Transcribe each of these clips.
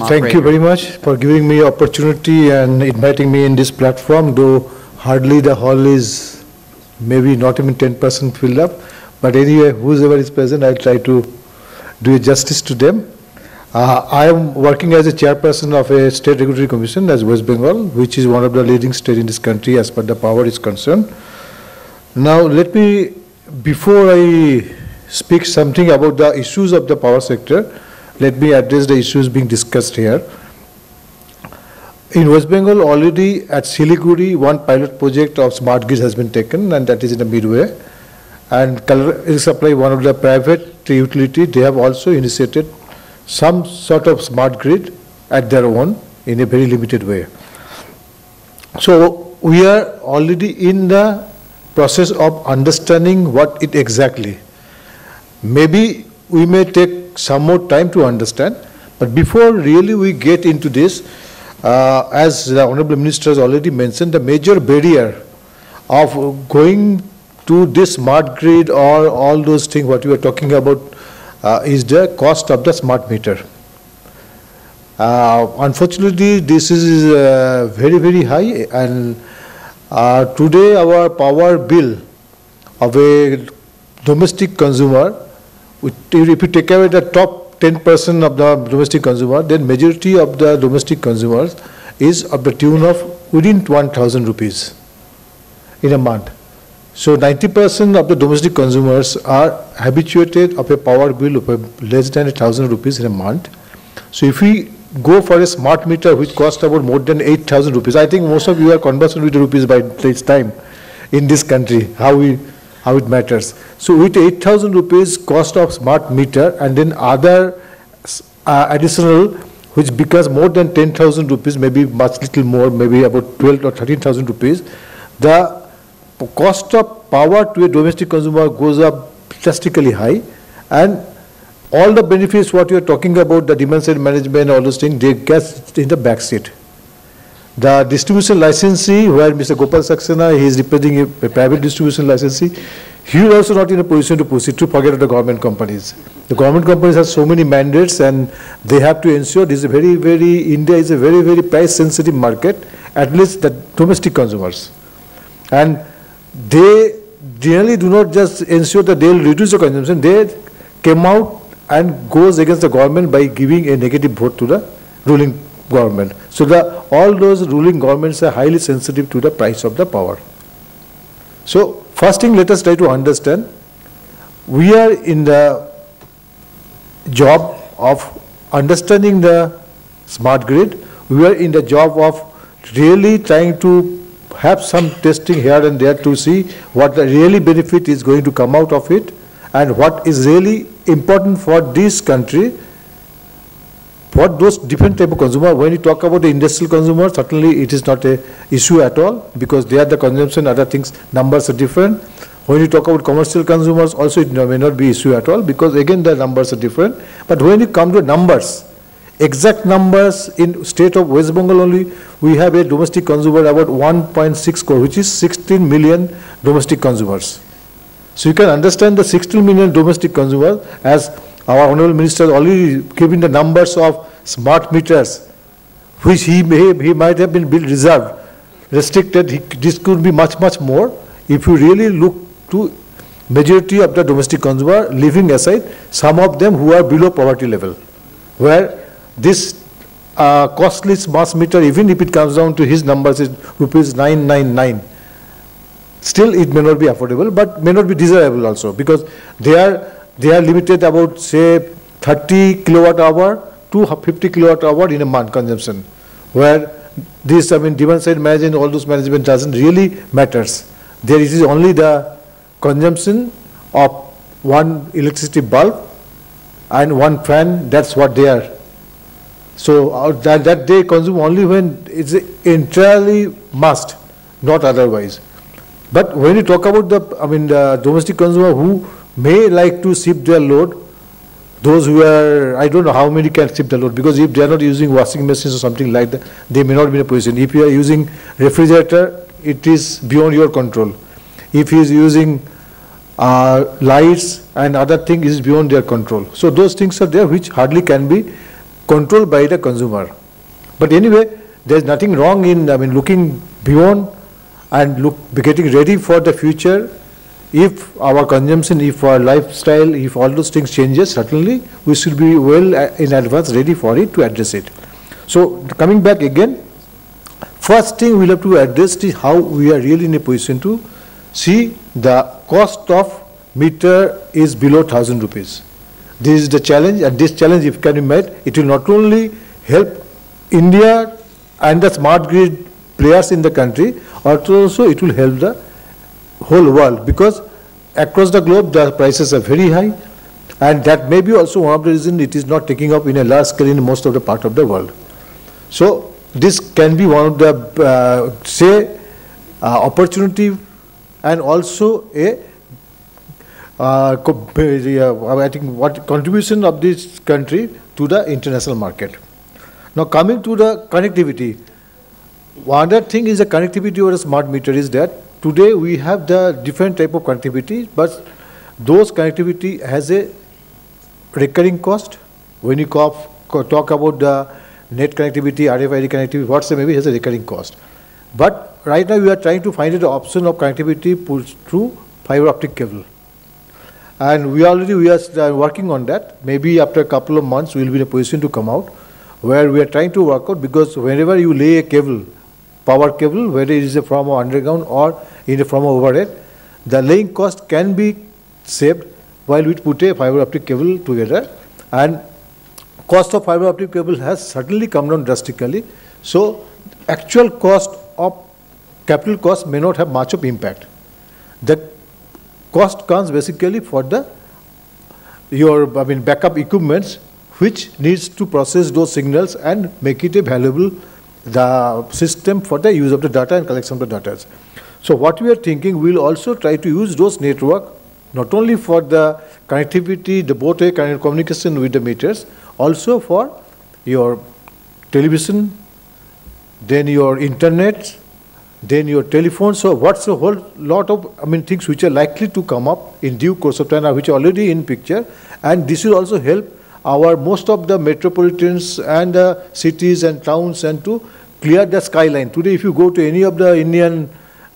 Thank you very much for giving me opportunity and inviting me in this platform, though hardly the hall is maybe not even 10% filled up. But anyway, whoever is present, I'll try to do justice to them. I am working as a chairperson of a state regulatory commission as West Bengal, which is one of the leading states in this country as far as the power is concerned. Now, let me, before I speak something about the issues of the power sector, let me address the issues being discussed here. In West Bengal, already at Siliguri, one pilot project of smart grid has been taken, and that is in the midway. And Color Supply, one of the private utility, they have also initiated some sort of smart grid at their own in a very limited way. So we are already in the process of understanding what it exactly. Maybe we may take some more time to understand, but before really we get into this, as the Honorable Minister has already mentioned, the major barrier of going to this smart grid or all those things what we are talking about is the cost of the smart meter. Unfortunately, this is very, very high, and today our power bill of a domestic consumer, if you take away the top 10% of the domestic consumer, then majority of the domestic consumers is of the tune of within 1,000 rupees in a month. So 90% of the domestic consumers are habituated of a power bill of less than 1,000 rupees in a month. So if we go for a smart meter which costs about more than 8,000 rupees, I think most of you are conversant with the rupees by this time in this country, how it matters. So with 8,000 rupees cost of smart meter and then other additional which becomes more than 10,000 rupees, maybe much little more, maybe about 12 or 13,000 rupees, the cost of power to a domestic consumer goes up drastically high, and all the benefits what you are talking about, the demand side management, all those things, they get in the back seat. The distribution licensee, where Mr. Gopal Saxena, he is representing a private distribution licensee, he is also not in a position to proceed, to forget the government companies. The government companies have so many mandates and they have to ensure this is India is a very, very price sensitive market, at least the domestic consumers. And they generally do not just ensure that they will reduce the consumption, they came out and goes against the government by giving a negative vote to the ruling government. So all those ruling governments are highly sensitive to the price of the power. So first thing, let us try to understand, we are in the job of understanding the smart grid, we are in the job of really trying to have some testing here and there to see what the really benefit is going to come out of it and what is really important for this country, for those different type of consumer. When you talk about the industrial consumer, certainly it is not an issue at all because they are the consumption, other things, numbers are different. When you talk about commercial consumers, also it may not be issue at all because again the numbers are different. But when you come to numbers, exact numbers in state of West Bengal only, we have a domestic consumer about 1.6 crore, which is 16 million domestic consumers. So you can understand the 16 million domestic consumers, as our Honorable Minister already given the numbers of smart meters, which he might have been reserved, restricted. This could be much, much more if you really look to majority of the domestic consumer, leaving aside some of them who are below poverty level, where this costly smart meter, even if it comes down to his numbers, is rupees 999. Still, it may not be affordable, but may not be desirable also because they are limited about say 30 kilowatt hour to 50 kilowatt hour in a month consumption, where this demand side management, all those management doesn't really matters. There is only the consumption of one electricity bulb and one fan. That's what they are. So that they consume only when it's entirely must, not otherwise. But when you talk about the domestic consumer who may like to shift their load, those who are, I don't know how many can shift the load, because if they are not using washing machines or something like that, they may not be in a position. If you are using refrigerator, it is beyond your control. If he is using lights and other things, is beyond their control. So those things are there which hardly can be controlled by the consumer. But anyway, there is nothing wrong in, looking beyond and getting ready for the future. If our consumption, if our lifestyle, if all those things changes, certainly we should be well in advance ready for it to address it. So coming back again, first thing we'll have to address is how we are really in a position to see the cost of meter is below 1,000 rupees. This is the challenge, and this challenge, if can be met, it will not only help India and the smart grid players in the country, but also it will help the whole world, because across the globe the prices are very high, and that may be also one of the reasons it is not taking up in a large scale in most of the part of the world. So this can be one of the opportunity, and also a I think what contribution of this country to the international market. Now coming to the connectivity, one other thing is the connectivity over a smart meter is that today we have the different type of connectivity, but those connectivity has a recurring cost. When you talk about the net connectivity, RFID connectivity, whatsoever, maybe has a recurring cost. But right now we are trying to find the option of connectivity pushed through fiber optic cable. And we are working on that. Maybe after a couple of months we will be in a position to come out where we are trying to work out, because whenever you lay a cable, power cable, whether it is from underground or in the form of overhead, the laying cost can be saved while we put a fiber optic cable together. And cost of fiber optic cable has certainly come down drastically. So actual cost of capital cost may not have much of impact. The cost comes basically for your backup equipments, which needs to process those signals and make it a valuable system for the use of the data and collection of the data. So what we are thinking, we will also try to use those network not only for the connectivity, the both-way communication with the meters, also for your television, then your internet, then your telephone. So what's a whole lot of things which are likely to come up in due course of time, which are already in picture, and this will also help most of the metropolitans and cities and towns and to clear the skyline. Today, if you go to any of the Indian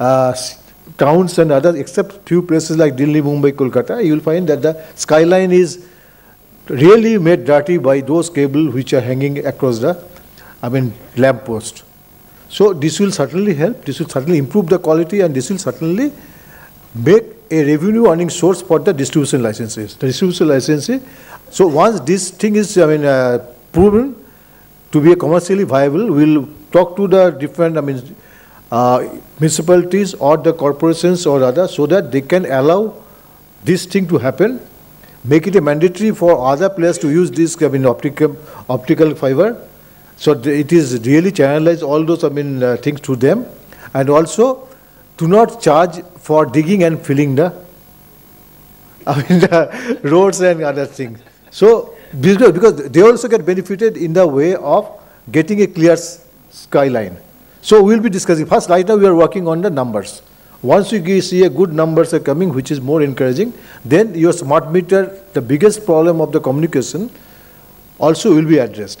towns and others, except few places like Delhi, Mumbai, Kolkata, you will find that the skyline is really made dirty by those cables which are hanging across the lamp post. So this will certainly help, this will certainly improve the quality, and this will certainly make a revenue earning source for the distribution licenses. The distribution licenses. So once this thing is proven to be commercially viable, we'll talk to the different municipalities or the corporations or others, so that they can allow this thing to happen, make it a mandatory for other players to use this optical fiber. So it is really channelize all those things to them, and also do not charge for digging and filling the roads and other things. So because they also get benefited in the way of getting a clear skyline. So we will be discussing. First, right now we are working on the numbers. Once you see a good numbers are coming, which is more encouraging, then your smart meter, the biggest problem of the communication, also will be addressed.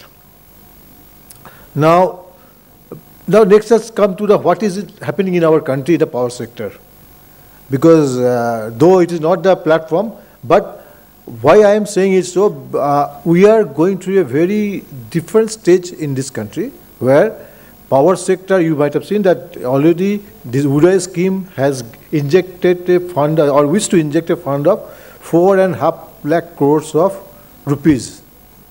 Now next let's come to what is happening in our country, the power sector. Because though it is not the platform, but why I am saying it so, we are going through a very different stage in this country, where power sector, you might have seen that already this Uday scheme has injected a fund, or wished to inject a fund of 4.5 lakh crores of rupees.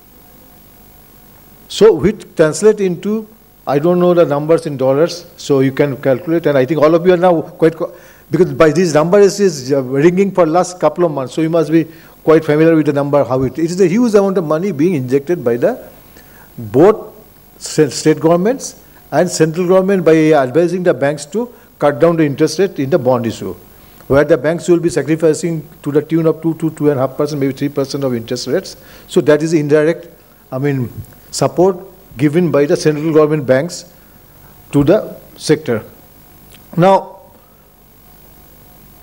So which translate into, I don't know the numbers in dollars, so you can calculate, and I think all of you are now quite, because by these numbers is ringing for last couple of months, so you must be quite familiar with the number, how it is a huge amount of money being injected by both state governments and central government by advising the banks to cut down the interest rate in the bond issue, where the banks will be sacrificing to the tune of 2 to 2.5%, maybe 3% of interest rates. So that is indirect, support given by the central government banks to the sector. Now,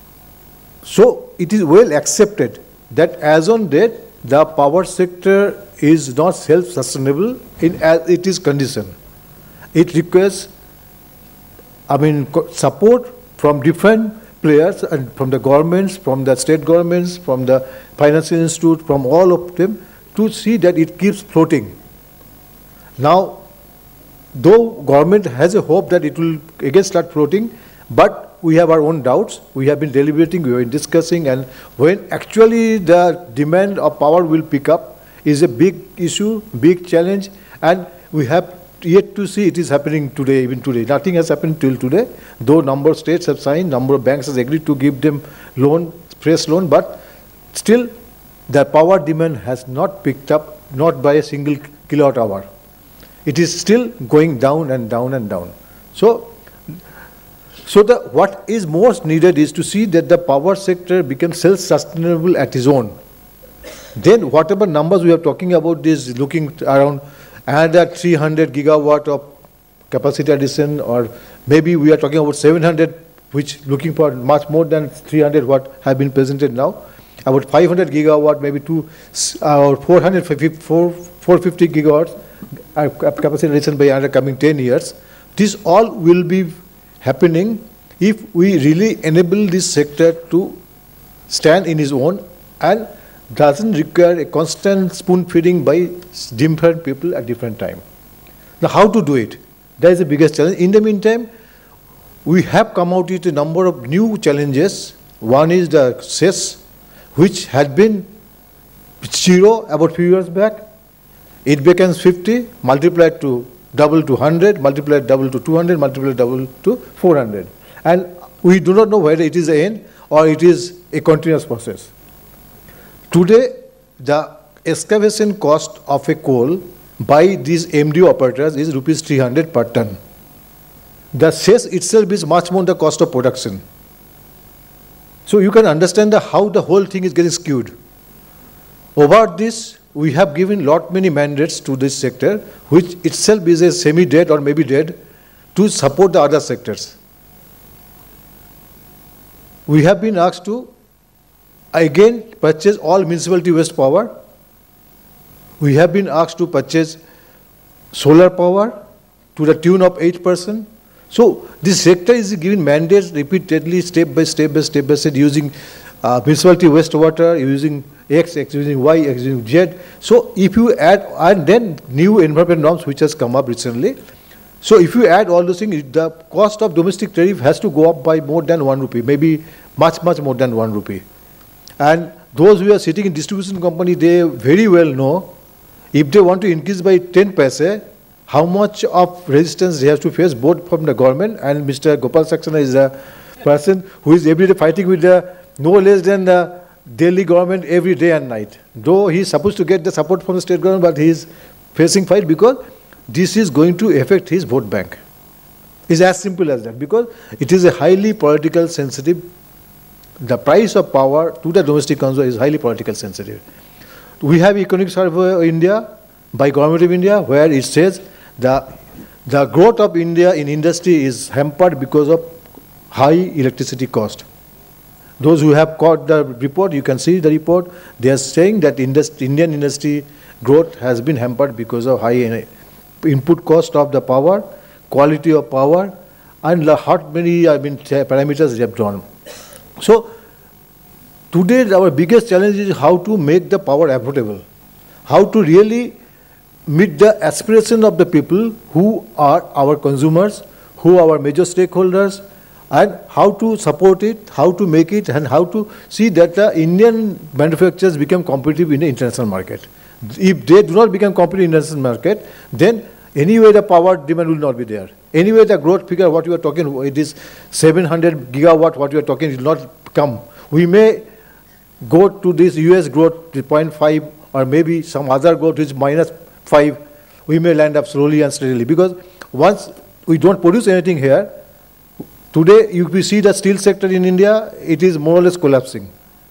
so it is well accepted that as on date, the power sector is not self-sustainable in as it is conditioned. It requires, support from different players and from the governments, from the state governments, from the financial institute, from all of them to see that it keeps floating. Now, though government has a hope that it will again start floating, but we have our own doubts. We have been deliberating, we have been discussing, and when actually the demand of power will pick up is a big issue, big challenge, and we have yet to see it is happening today, even today. Nothing has happened till today, though number of states have signed, number of banks has agreed to give them loan, fresh loan, but still the power demand has not picked up, not by a single kilowatt hour. It is still going down and down and down. So what is most needed is to see that the power sector becomes self-sustainable at its own. Then whatever numbers we are talking about is looking around another 300 gigawatt of capacity addition, or maybe we are talking about 700, which looking for much more than 300 what have been presented now. About 500 gigawatt, maybe or 450 gigawatts capacity addition by another coming 10 years. This all will be happening if we really enable this sector to stand in its own and doesn't require a constant spoon feeding by different people at different time. Now, how to do it? That is the biggest challenge. In the meantime, we have come out with a number of new challenges. One is the cess, which had been 0 about few years back. It becomes 50, multiplied to double to 100, multiplied double to 200, multiplied double to 400. And we do not know whether it is the end or it is a continuous process. Today, the excavation cost of a coal by these MDO operators is rupees 300 per ton. The cess itself is much more the cost of production. So you can understand how the whole thing is getting skewed. Over this, we have given many mandates to this sector, which itself is a semi-dead or maybe dead, to support the other sectors. We have been asked to again purchase all municipality waste power. We have been asked to purchase solar power to the tune of 8%. So this sector is given mandates repeatedly, step by step, using municipality wastewater, using X, using Y, X, using Z. So if you add, and then new environment norms which has come up recently. So if you add all those things, the cost of domestic tariff has to go up by more than 1 rupee, maybe much more than 1 rupee. And those who are sitting in distribution company, they very well know if they want to increase by 10 paise, how much of resistance they have to face both from the government, and Mr. Gopal Saxena is a person who is every day fighting with the no less than the Delhi government every day and night. Though he is supposed to get the support from the state government, but he is facing fight because this is going to affect his vote bank. It's as simple as that, because it is a highly political sensitive. The price of power to the domestic consumer is highly political sensitive. We have economic survey of India by Government of India, where it says the growth of India in industry is hampered because of high electricity cost. Those who have caught the report, you can see the report, they are saying that Indian industry growth has been hampered because of high input cost of the power, quality of power, and many parameters they have drawn. So today our biggest challenge is how to make the power affordable, how to really meet the aspiration of the people who are our consumers, who are our major stakeholders, and how to support it, how to make it, and how to see that the Indian manufacturers become competitive in the international market. If they do not become competitive in the international market, then anyway the power demand will not be there. Anyway the growth figure, what you are talking, it is 700 gigawatt, what you are talking, it will not come. We may go to this US growth to 0.5, or maybe some other growth which is -5. We may land up slowly and steadily, because once we don't produce anything here, today you see the steel sector in India, it is more or less collapsing.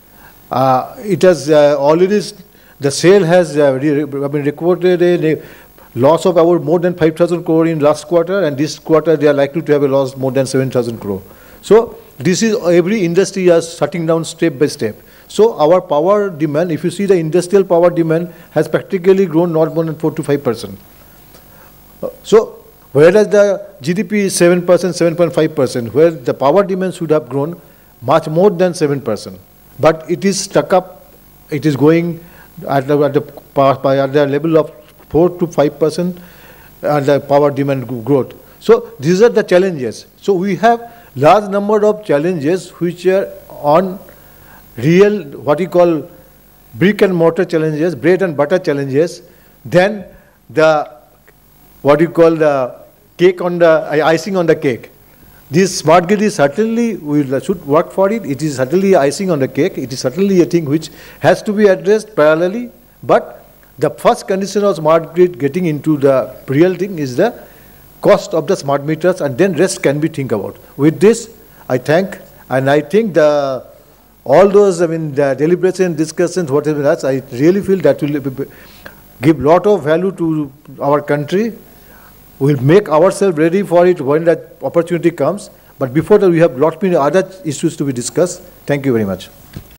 It has already, the sale has been recorded a loss of about more than 5,000 crore in last quarter, and this quarter they are likely to have a loss more than 7,000 crore. So this is every industry is shutting down step by step. So our power demand, if you see the industrial power demand, has practically grown not more than 4 to 5%. So whereas the GDP is 7%, 7.5%, where the power demand should have grown much more than 7%. But it is stuck up, it is going at the level of 4 to 5% and the power demand growth. So these are the challenges. So we have large number of challenges which are on real, what you call brick and mortar challenges, bread and butter challenges, then the, what you call the cake on the, icing on the cake. This smart grid is certainly, we should work for it. It is certainly icing on the cake. It is certainly a thing which has to be addressed parallelly. But the first condition of smart grid getting into the real thing is the cost of the smart meters, and then rest can be think about. With this, I thank, and I think all those, the deliberation, discussions, whatever that, I really feel that will give lot of value to our country. We'll make ourselves ready for it when that opportunity comes. But before that, we have lot many other issues to be discussed. Thank you very much.